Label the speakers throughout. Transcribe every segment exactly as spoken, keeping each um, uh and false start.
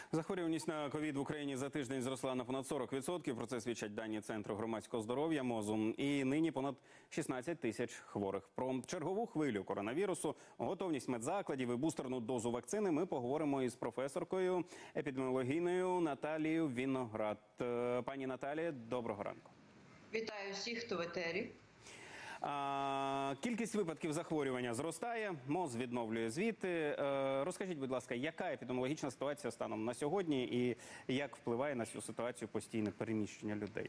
Speaker 1: Захворюваність на ковід в Україні за тиждень зросла на понад сорок відсотків. Про це свідчать дані Центру громадського здоров'я МОЗу. І нині понад шістнадцять тисяч хворих. Про чергову хвилю коронавірусу, готовність медзакладів і бустерну дозу вакцини ми поговоримо із професоркою епідеміологіною Наталією Віноград. Пані Наталія, доброго ранку.
Speaker 2: Вітаю всіх, хто в етері.
Speaker 1: А, кількість випадків захворювання зростає, МОЗ відновлює звіти. Е, розкажіть, будь ласка, яка епідеміологічна ситуація станом на сьогодні і як впливає на цю ситуацію постійне переміщення людей?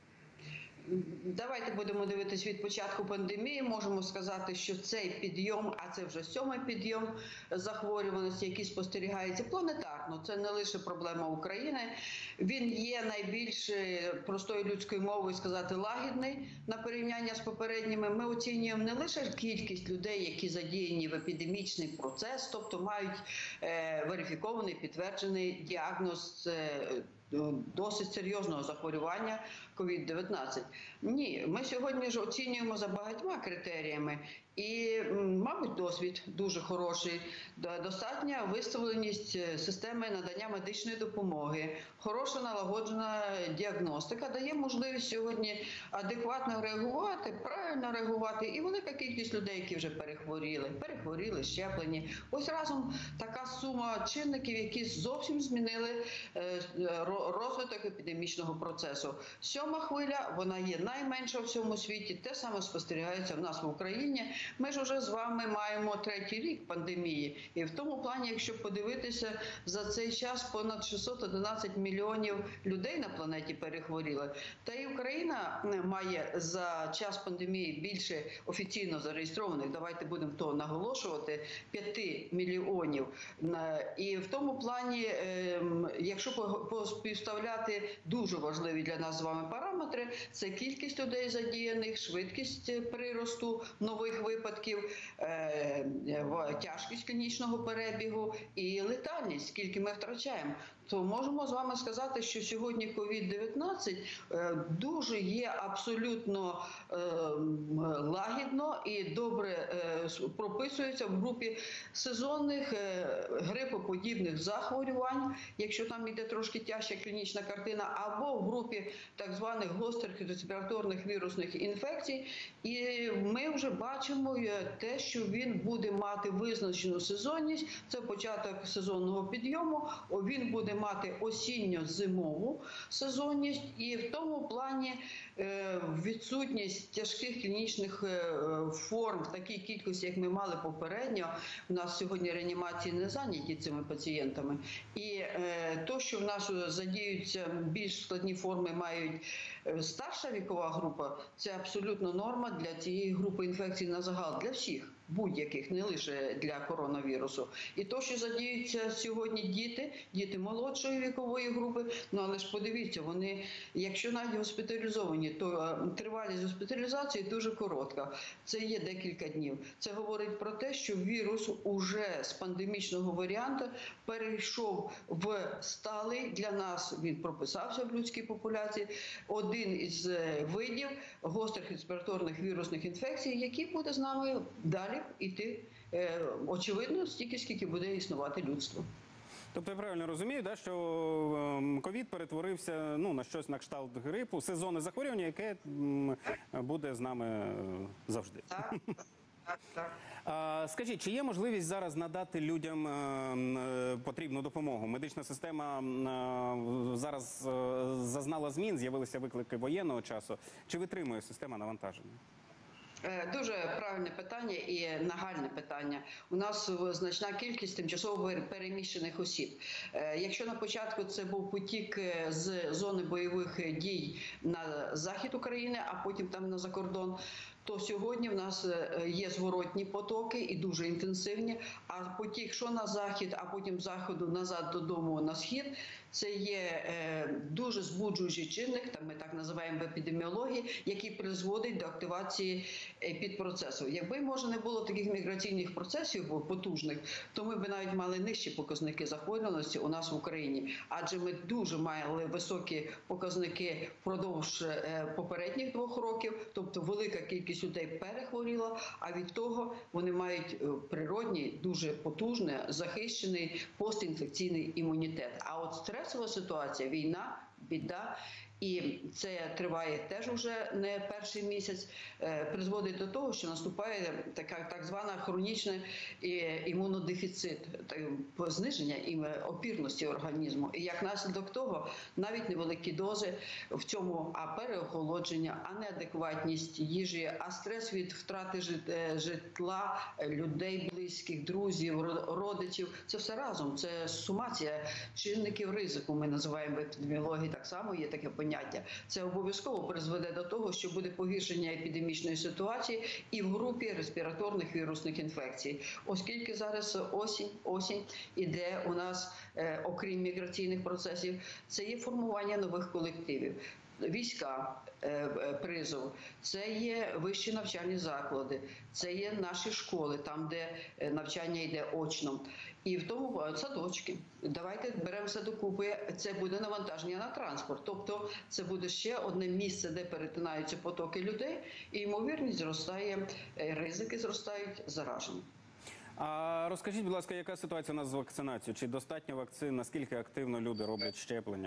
Speaker 2: Давайте будемо дивитись від початку пандемії. Можемо сказати, що цей підйом, а це вже сьомий підйом захворюваності, який спостерігається планетарно. Це не лише проблема України. Він є найбільш простою людською мовою сказати лагідний на порівняння з попередніми. Ми оцінюємо не лише кількість людей, які задіяні в епідемічний процес, тобто мають е, верифікований, підтверджений діагноз е, досить серйозного захворювання ковід дев'ятнадцять. Ні, ми сьогодні ж оцінюємо за багатьма критеріями. І, мабуть, досвід дуже хороший, достатня виставленість системи надання медичної допомоги, хороша налагоджена діагностика дає можливість сьогодні адекватно реагувати, правильно реагувати. І велика кількість людей, які вже перехворіли, перехворіли, щеплені. Ось разом така сума чинників, які зовсім змінили розвиток епідемічного процесу. Сьома хвиля, вона є найменша в всьому світі, те саме спостерігається в нас в Україні. Ми ж вже з вами маємо третій рік пандемії. І в тому плані, якщо подивитися, за цей час понад шістсот одинадцять мільйонів людей на планеті перехворіли. Та і Україна має за час пандемії більше офіційно зареєстрованих, давайте будемо то наголошувати, п'яти мільйонів. І в тому плані, якщо поспівставляти дуже важливі для нас з вами параметри, це кількість людей задіяних, швидкість приросту нових випадків, тяжкість клінічного перебігу і летальність, скільки ми втрачаємо. То можемо з вами сказати, що сьогодні ковід дев'ятнадцять дуже є абсолютно лагідно і добре прописується в групі сезонних грипоподібних захворювань, якщо там йде трошки тяжча клінічна картина, або в групі так званих гострих респіраторних вірусних інфекцій. І ми вже бачимо те, що він буде мати визначену сезонність, це початок сезонного підйому, він буде мати осінньо-зимову сезонність, і в тому плані відсутність тяжких клінічних форм в такій кількості, як ми мали попередньо. У нас сьогодні реанімації не зайняті цими пацієнтами. І то, що в нас задіються більш складні форми, мають старша вікова група, це абсолютно норма для цієї групи інфекцій на загал, для всіх, будь-яких, не лише для коронавірусу. І то, що задіються сьогодні діти, діти молодшої вікової групи, ну але ж подивіться, вони, якщо навіть госпіталізовані, то тривалість госпіталізації дуже коротка. Це є декілька днів. Це говорить про те, що вірус уже з пандемічного варіанту перейшов в сталий, для нас він прописався в людській популяції, один із видів гострих респіраторних вірусних інфекцій, який буде з нами далі йти, очевидно, стільки, скільки буде існувати людство.
Speaker 1: Тобто я правильно розумію, да, що ковід перетворився ну, на щось на кшталт грипу, сезонне захворювання, яке буде з нами завжди.
Speaker 2: Так. Так, так.
Speaker 1: А, скажіть, чи є можливість зараз надати людям е, потрібну допомогу? Медична система е, зараз е, зазнала змін, з'явилися виклики воєнного часу. Чи витримує система навантаження?
Speaker 2: Дуже правильне питання і нагальне питання. У нас значна кількість тимчасово переміщених осіб. Якщо на початку це був потік з зони бойових дій на захід України, а потім там на закордон, то сьогодні в нас є зворотні потоки і дуже інтенсивні, а потік що на захід, а потім з заходу назад додому на схід, це є дуже збуджуючий чинник, там ми так називаємо в епідеміології, який призводить до активації підпроцесу. Якби, може, не було таких міграційних процесів потужних, то ми б навіть мали нижчі показники захворюваності у нас в Україні. Адже ми дуже мали високі показники впродовж попередніх двох років, тобто велика кількість кількість людей перехворіла, а від того вони мають природній, дуже потужний, захищений постінфекційний імунітет. А от стресова ситуація, війна, біда, і це триває теж уже не перший місяць, призводить до того, що наступає така так звана хронічний імунодефіцит, зниження опірності організму. І як наслідок того, навіть невеликі дози в цьому, а переохолодження, а неадекватність їжі, а стрес від втрати житла, людей близьких, друзів, родичів, це все разом, це сумація чинників ризику, ми називаємо в епідеміології, так само є таке поняття. Це обов'язково призведе до того, що буде погіршення епідемічної ситуації і в групі респіраторних вірусних інфекцій. Оскільки зараз осінь, осінь іде у нас, е, окрім міграційних процесів, це є формування нових колективів. Війська, призов, це є вищі навчальні заклади, це є наші школи, там, де навчання йде очно. І в тому садочки. Давайте беремо все докупи, це буде навантаження на транспорт. Тобто це буде ще одне місце, де перетинаються потоки людей, і ймовірність зростає, ризики зростають зараження.
Speaker 1: А розкажіть, будь ласка, яка ситуація у нас з вакцинацією? Чи достатньо вакцин? Наскільки активно люди роблять щеплення?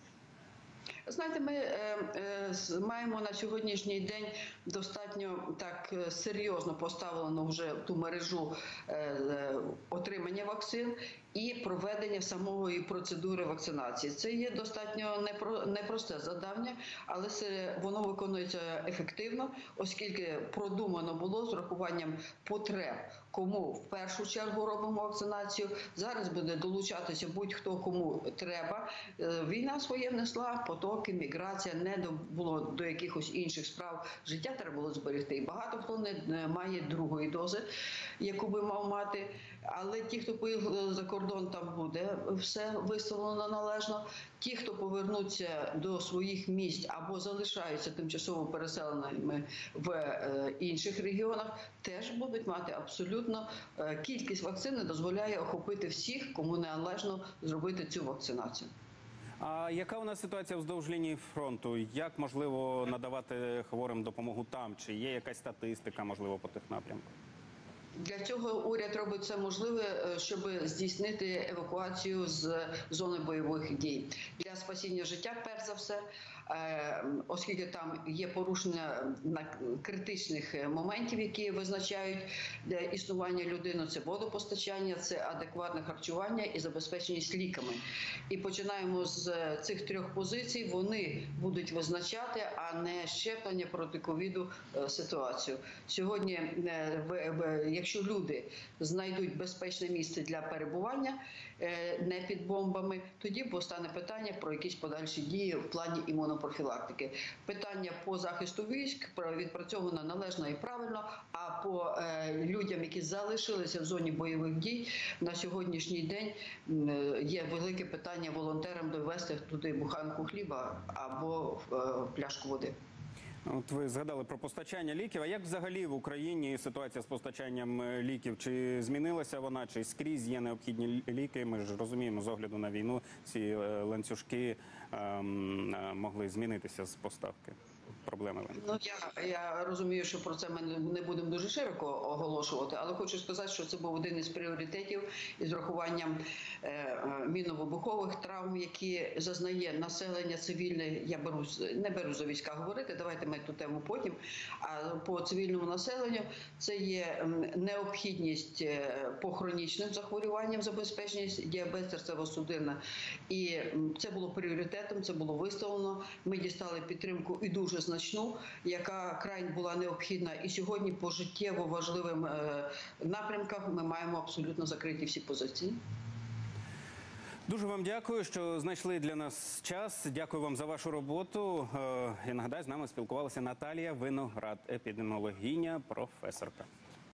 Speaker 2: Знаєте, ми е, е, маємо на сьогоднішній день достатньо так серйозно поставлену вже ту мережу е, е, отримання вакцин і проведення самої процедури вакцинації. Це є достатньо непро, непросте завдання, але це, воно виконується ефективно, оскільки продумано було з урахуванням потреб, кому в першу чергу робимо вакцинацію. Зараз буде долучатися будь-хто, кому треба. Війна своє внесла, потоки, міграція, не до, було до якихось інших справ. Життя треба було зберегти. І багато хто не має другої дози, яку би мав мати. Але ті, хто поїхали за кордон, там буде все виставлено належно. Ті, хто повернуться до своїх місць або залишаються тимчасово переселеними в інших регіонах, теж будуть мати абсолютно, кількість вакцин дозволяє охопити всіх, кому належно зробити цю вакцинацію.
Speaker 1: А яка у нас ситуація вздовж лінії фронту? Як можливо надавати хворим допомогу там? Чи є якась статистика, можливо, по тих напрямках?
Speaker 2: Для цього уряд робить все можливе, щоб здійснити евакуацію з зони бойових дій. Для спасіння життя, перш за все, оскільки там є порушення критичних моментів, які визначають існування людини, це водопостачання, це адекватне харчування і забезпеченість ліками. І починаємо з цих трьох позицій, вони будуть визначати, а не щеплення проти ковіду ситуацію. Сьогодні, якщо люди знайдуть безпечне місце для перебування, не під бомбами, тоді постане питання про якісь подальші дії в плані імунопрофілактики. Питання по захисту військ відпрацьовано належно і правильно, а по людям, які залишилися в зоні бойових дій, на сьогоднішній день є велике питання волонтерам довести туди буханку хліба або пляшку води.
Speaker 1: От ви згадали про постачання ліків. А як взагалі в Україні ситуація з постачанням ліків? Чи змінилася вона, чи скрізь є необхідні ліки? Ми ж розуміємо, з огляду на війну ці ланцюжки ем, могли змінитися з поставки. Проблеми виникли.
Speaker 2: Ну, я, я розумію, що про це ми не будемо дуже широко оголошувати, але хочу сказати, що це був один із пріоритетів із врахуванням е, мінно-вибухових травм, які зазнає населення цивільне. Я беру, не беру за війська говорити, давайте ми ту тему потім. А по цивільному населенню це є необхідність по хронічним захворюванням, забезпеченість, діабет, серцево-судинна. І це було пріоритетом, це було виставлено. Ми дістали підтримку і дуже значну, яка край була необхідна. І сьогодні по життєво важливим напрямкам ми маємо абсолютно закриті всі позиції.
Speaker 1: Дуже вам дякую, що знайшли для нас час. Дякую вам за вашу роботу. Я нагадаю, з нами спілкувалася Наталія Виноград, епідеміологиня, професорка.